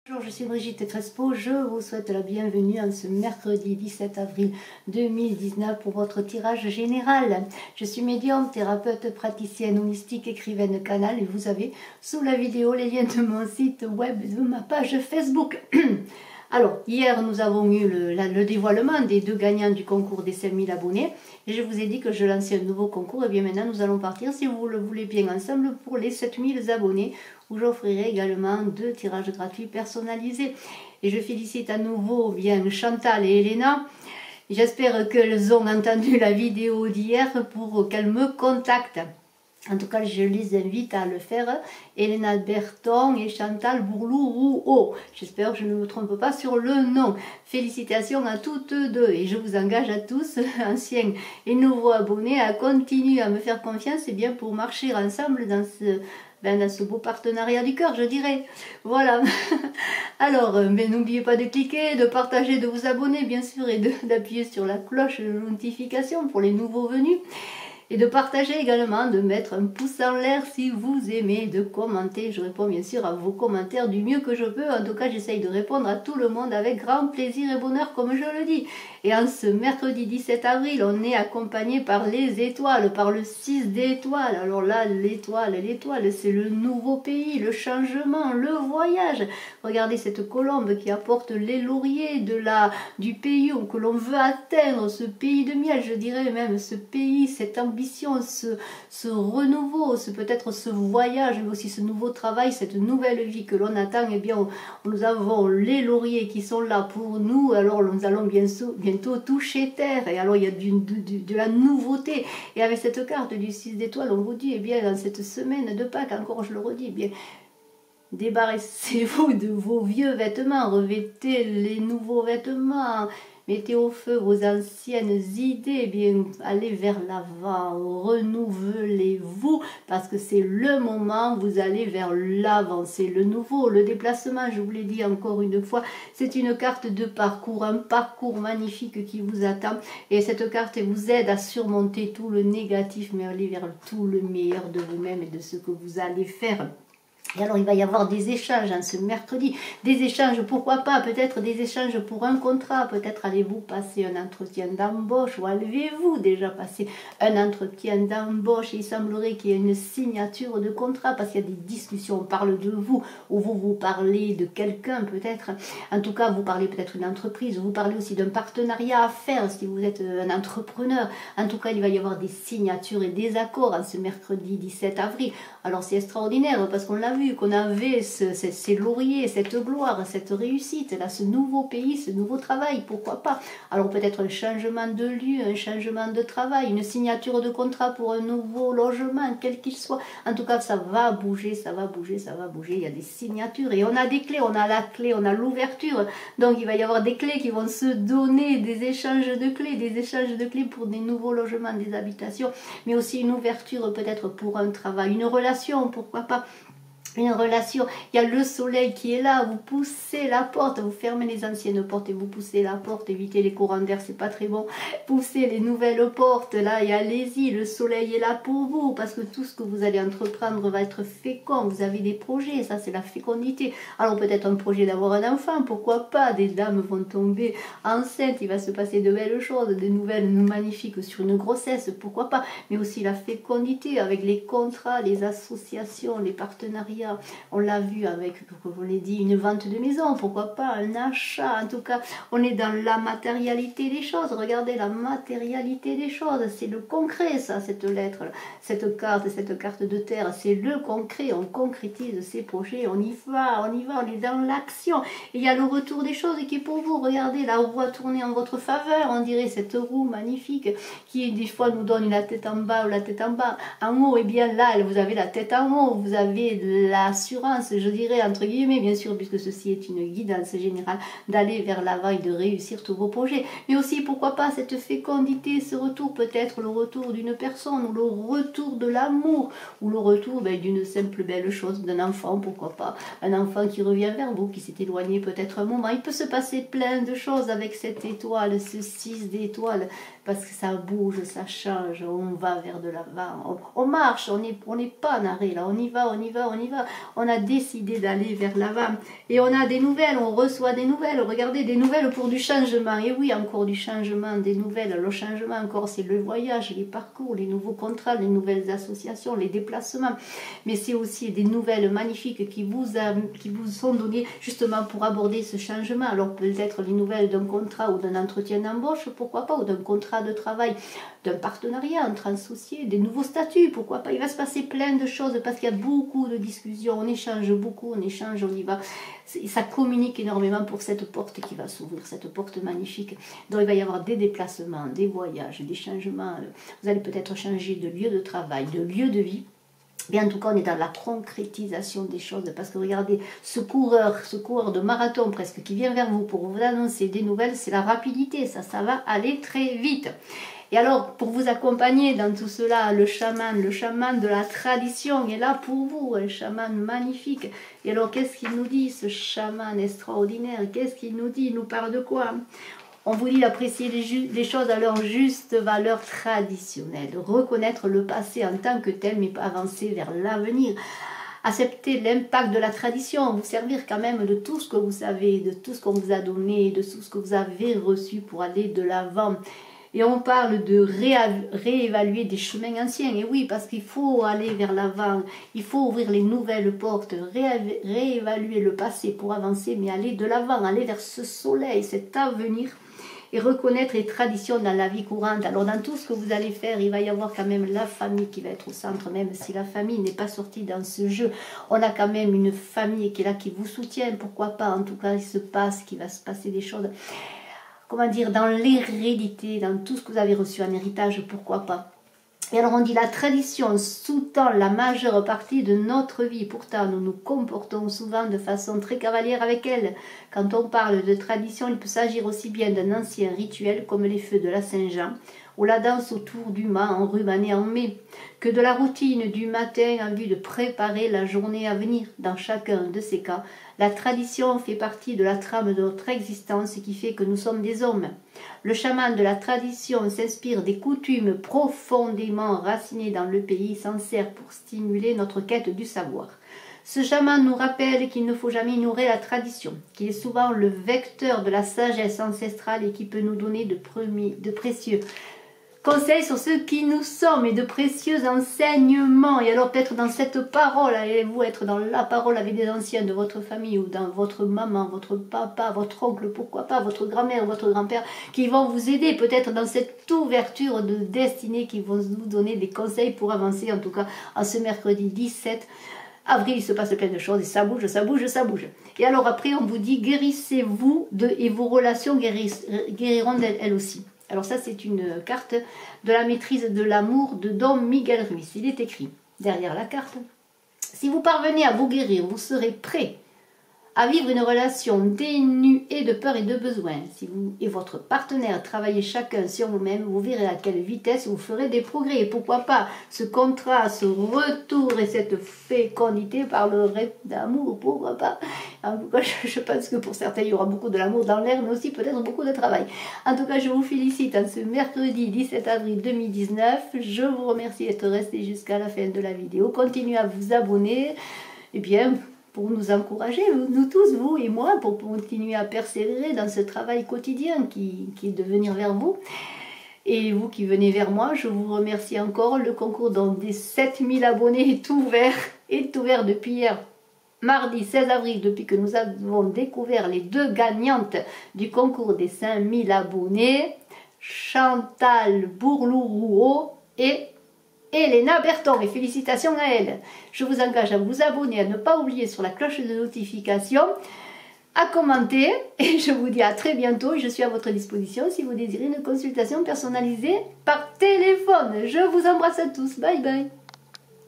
Bonjour, je suis Brigitte Crespo, je vous souhaite la bienvenue en ce mercredi 17 avril 2019 pour votre tirage général. Je suis médium, thérapeute, praticienne holistique, écrivaine canal et vous avez sous la vidéo les liens de mon site web et de ma page Facebook. Alors, hier, nous avons eu le dévoilement des deux gagnants du concours des 5000 abonnés. Et je vous ai dit que je lançais un nouveau concours. Et bien maintenant, nous allons partir, si vous le voulez bien ensemble, pour les 7000 abonnés, où j'offrirai également 2 tirages gratuits personnalisés. Et je félicite à nouveau bien Chantal et Elena. J'espère qu'elles ont entendu la vidéo d'hier pour qu'elles me contactent. En tout cas, je les invite à le faire. Elena Berton et Chantal Bourlou-Rouault. J'espère que je ne me trompe pas sur le nom. Félicitations à toutes deux. Et je vous engage à tous, anciens et nouveaux abonnés, à continuer à me faire confiance et bien pour marcher ensemble dans ce beau partenariat du cœur, je dirais. Voilà. Alors, mais n'oubliez pas de cliquer, de partager, de vous abonner, bien sûr, et d'appuyer sur la cloche de notification pour les nouveaux venus. Et de partager également, de mettre un pouce en l'air si vous aimez, de commenter. Je réponds bien sûr à vos commentaires du mieux que je peux. En tout cas, j'essaye de répondre à tout le monde avec grand plaisir et bonheur, comme je le dis. Et en ce mercredi 17 avril, on est accompagné par les étoiles, par le 6 d'étoiles. Alors là, l'étoile, c'est le nouveau pays, le changement, le voyage. Regardez cette colombe qui apporte les lauriers du pays que l'on veut atteindre, ce pays de miel, je dirais même, ce pays, cette ambition, ce renouveau, peut-être ce voyage, mais aussi ce nouveau travail, cette nouvelle vie que l'on attend. Eh bien, nous avons les lauriers qui sont là pour nous. Alors, nous allons bientôt toucher terre. Et alors, il y a de la nouveauté. Et avec cette carte du 6 d'étoiles, on vous dit, eh bien, dans cette semaine de Pâques, encore je le redis, eh bien, débarrassez-vous de vos vieux vêtements, revêtez les nouveaux vêtements, mettez au feu vos anciennes idées, bien, allez vers l'avant, renouvelez-vous, parce que c'est le moment, vous allez vers l'avant, c'est le nouveau, le déplacement, je vous l'ai dit encore une fois, c'est une carte de parcours, un parcours magnifique qui vous attend, et cette carte vous aide à surmonter tout le négatif, mais aller vers tout le meilleur de vous-même et de ce que vous allez faire. Et alors, il va y avoir des échanges ce mercredi. Des échanges, pourquoi pas, peut-être des échanges pour un contrat. Peut-être allez-vous passer un entretien d'embauche ou avez-vous déjà passé un entretien d'embauche. Il semblerait qu'il y ait une signature de contrat parce qu'il y a des discussions. On parle de vous ou vous parlez de quelqu'un peut-être. En tout cas, vous parlez peut-être d'une entreprise. Vous parlez aussi d'un partenariat à faire si vous êtes un entrepreneur. En tout cas, il va y avoir des signatures et des accords ce mercredi 17 avril. Alors, c'est extraordinaire parce qu'on l'a vu, qu'on avait ces lauriers, cette gloire, cette réussite, là, ce nouveau pays, ce nouveau travail, pourquoi pas. Alors peut-être un changement de lieu, un changement de travail, une signature de contrat pour un nouveau logement, quel qu'il soit. En tout cas, ça va bouger, ça va bouger, ça va bouger. Il y a des signatures et on a des clés, on a la clé, on a l'ouverture. Donc il va y avoir des clés qui vont se donner, des échanges de clés pour des nouveaux logements, des habitations, mais aussi une ouverture peut-être pour un travail, une relation, pourquoi pas. Une relation, il y a le soleil qui est là, vous poussez la porte, vous fermez les anciennes portes et vous poussez la porte, évitez les courants d'air, c'est pas très bon, poussez les nouvelles portes, là, et allez-y, le soleil est là pour vous, parce que tout ce que vous allez entreprendre va être fécond, vous avez des projets, ça c'est la fécondité, alors peut-être un projet d'avoir un enfant, pourquoi pas, des dames vont tomber enceintes, il va se passer de belles choses, des nouvelles magnifiques sur une grossesse, pourquoi pas, mais aussi la fécondité avec les contrats, les associations, les partenariats. On l'a vu avec, comme on l'a dit, une vente de maison, pourquoi pas un achat. En tout cas, on est dans la matérialité des choses. Regardez la matérialité des choses, c'est le concret, ça, cette lettre, cette carte de terre, c'est le concret. On concrétise ses projets, on y va, on est dans l'action. Et il y a le retour des choses qui est pour vous. Regardez, la roue a tourné en votre faveur, on dirait cette roue magnifique qui des fois nous donne la tête en bas ou la tête en bas. En haut, et bien là, vous avez la tête en haut, vous avez l'assurance, je dirais, entre guillemets, bien sûr, puisque ceci est une guidance générale, d'aller vers l'avant et de réussir tous vos projets. Mais aussi, pourquoi pas, cette fécondité, ce retour, peut-être le retour d'une personne, ou le retour de l'amour, ou le retour d'une simple belle chose, d'un enfant, pourquoi pas. Un enfant qui revient vers vous, qui s'est éloigné peut-être un moment. Il peut se passer plein de choses avec cette étoile, ce 6 d'étoiles, parce que ça bouge, ça change, on va vers de l'avant, on marche, on n'est pas en arrêt, là, on y va, va. On a décidé d'aller vers l'avant. Et on a des nouvelles, on reçoit des nouvelles. Regardez, des nouvelles pour du changement. Et oui, encore du changement, des nouvelles. Le changement encore, c'est le voyage, les parcours, les nouveaux contrats, les nouvelles associations, les déplacements. Mais c'est aussi des nouvelles magnifiques qui vous sont données justement pour aborder ce changement. Alors peut-être les nouvelles d'un contrat ou d'un entretien d'embauche, pourquoi pas, ou d'un contrat de travail, d'un partenariat entre associés, des nouveaux statuts, pourquoi pas. Il va se passer plein de choses parce qu'il y a beaucoup de discussions, on échange beaucoup, on échange, on y va. Ça communique énormément pour cette porte qui va s'ouvrir, cette porte magnifique. Donc il va y avoir des déplacements, des voyages, des changements. Vous allez peut-être changer de lieu de travail, de lieu de vie. Mais en tout cas, on est dans la concrétisation des choses. Parce que regardez, ce coureur de marathon presque qui vient vers vous pour vous annoncer des nouvelles, c'est la rapidité. Ça va aller très vite. Et alors, pour vous accompagner dans tout cela, le chaman de la tradition est là pour vous, un chaman magnifique. Et alors, qu'est-ce qu'il nous dit, ce chaman extraordinaire? Qu'est-ce qu'il nous dit? Il nous parle de quoi? On vous dit d'apprécier les choses à leur juste valeur traditionnelle, de reconnaître le passé en tant que tel, mais pas avancer vers l'avenir. Accepter l'impact de la tradition, vous servir quand même de tout ce que vous savez, de tout ce qu'on vous a donné, de tout ce que vous avez reçu pour aller de l'avant. Et on parle de réévaluer des chemins anciens. Et oui, parce qu'il faut aller vers l'avant, il faut ouvrir les nouvelles portes, réévaluer le passé pour avancer, mais aller de l'avant, aller vers ce soleil, cet avenir. Et reconnaître les traditions dans la vie courante. Alors dans tout ce que vous allez faire, il va y avoir quand même la famille qui va être au centre, même si la famille n'est pas sortie dans ce jeu. On a quand même une famille qui est là, qui vous soutient, pourquoi pas. En tout cas, qu'il va se passer des choses, comment dire, dans l'hérédité, dans tout ce que vous avez reçu en héritage, pourquoi pas. Et alors on dit la tradition sous-tend la majeure partie de notre vie. Pourtant, nous nous comportons souvent de façon très cavalière avec elle. Quand on parle de tradition, il peut s'agir aussi bien d'un ancien rituel comme les feux de la Saint-Jean ou la danse autour du mât enrubanné en mai, que de la routine du matin en vue de préparer la journée à venir. Dans chacun de ces cas, la tradition fait partie de la trame de notre existence qui fait que nous sommes des hommes. Le chaman de la tradition s'inspire des coutumes profondément enracinées dans le pays, s'en sert pour stimuler notre quête du savoir. Ce chaman nous rappelle qu'il ne faut jamais ignorer la tradition, qu'il est souvent le vecteur de la sagesse ancestrale et qui peut nous donner de précieux conseils sur ce qui nous sommes et de précieux enseignements. Et alors peut-être dans cette parole, allez-vous être dans la parole avec des anciens de votre famille ou dans votre maman, votre papa, votre oncle, pourquoi pas, votre grand-mère ou votre grand-père qui vont vous aider peut-être dans cette ouverture de destinée, qui vont vous donner des conseils pour avancer. En tout cas, en ce mercredi 17 avril, il se passe plein de choses et ça bouge, ça bouge, ça bouge. Et alors après, on vous dit guérissez-vous et vos relations guériront elles aussi. Alors ça, c'est une carte de la maîtrise de l'amour de Don Miguel Ruiz. Il est écrit derrière la carte: si vous parvenez à vous guérir, vous serez prêt à vivre une relation dénuée de peur et de besoin. Si vous et votre partenaire travaillez chacun sur vous-même, vous verrez à quelle vitesse vous ferez des progrès. Et pourquoi pas ce contrat, ce retour et cette fécondité parlerait d'amour, pourquoi pas. En tout cas, je pense que pour certains, il y aura beaucoup de l'amour dans l'air, mais aussi peut-être beaucoup de travail. En tout cas, je vous félicite en ce mercredi 17 avril 2019. Je vous remercie d'être resté jusqu'à la fin de la vidéo. Continuez à vous abonner. Eh bien, pour nous encourager, nous tous, vous et moi, pour continuer à persévérer dans ce travail quotidien qui est de venir vers vous. Et vous qui venez vers moi, je vous remercie encore. Le concours des 7000 abonnés est ouvert depuis hier, mardi 16 avril, depuis que nous avons découvert les 2 gagnantes du concours des 5000 abonnés, Chantal Bourlourouot et Elena Berton, et félicitations à elle. Je vous engage à vous abonner, à ne pas oublier sur la cloche de notification, à commenter, et je vous dis à très bientôt. Je suis à votre disposition si vous désirez une consultation personnalisée par téléphone. Je vous embrasse à tous, bye bye.